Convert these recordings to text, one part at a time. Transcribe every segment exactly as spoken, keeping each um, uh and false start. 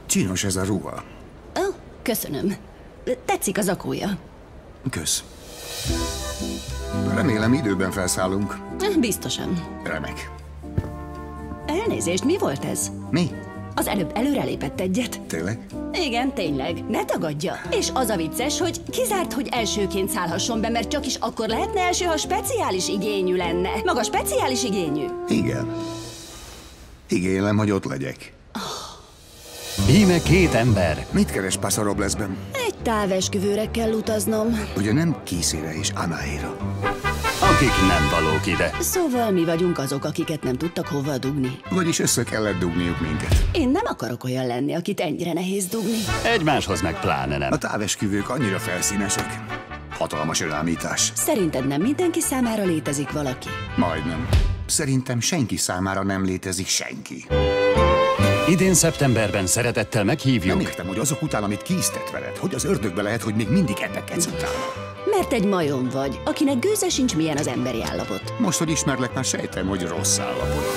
Csinos ez a ruha. Ó, oh, köszönöm. Tetszik az akója. Kösz. Remélem időben felszállunk. Biztosan. Remek. Elnézést, mi volt ez? Mi? Az előbb előrelépett egyet. Tényleg? Igen, tényleg. Ne tagadja. És az a vicces, hogy kizárt, hogy elsőként szállhasson be, mert csak is akkor lehetne első, ha speciális igényű lenne. Maga speciális igényű? Igen. Igénylem, hogy ott legyek. Íme két ember. Mit keres Paso Roblesben? Egy távesküvőre kell utaznom. Ugye nem Készére és Anaéra? Akik nem valók ide. Szóval mi vagyunk azok, akiket nem tudtak hova dugni. Vagyis össze kellett dugniuk minket. Én nem akarok olyan lenni, akit ennyire nehéz dugni. Egymáshoz meg pláne nem. A távesküvők annyira felszínesek. Hatalmas önállítás. Szerinted nem mindenki számára létezik valaki? Majdnem. Szerintem senki számára nem létezik senki. Idén szeptemberben szeretettel meghívjuk. Nem értem, hogy azok után, amit készített veled, hogy az ördögbe lehet, hogy még mindig epekedsz utána. Mert egy majom vagy, akinek gőze sincs, milyen az emberi állapot. Most, hogy ismerlek, már sejtem, hogy rossz állapot.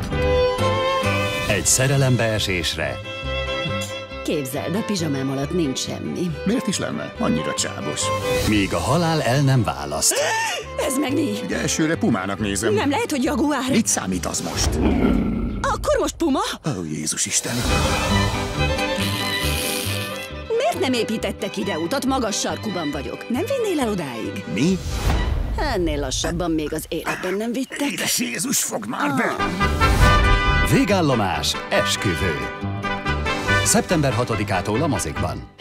Egy szerelembeesésre. Képzeld, a pizsamám alatt nincs semmi. Miért is lenne? Annyira csábos. Míg a halál el nem választ. Ez meg mi? Ugye elsőre pumának nézem. Nem lehet, hogy jaguár? Mit számít az most? Akkor most puma? Ó, oh, Jézus Isten! Miért nem építettek ide utat? Magas sarkuban vagyok. Nem vinnél el odáig? Mi? Ennél lassabban még az életben nem vittek. Édes Jézus, fogd már be! Végállomás, esküvő. szeptember hatodikától a mozikban.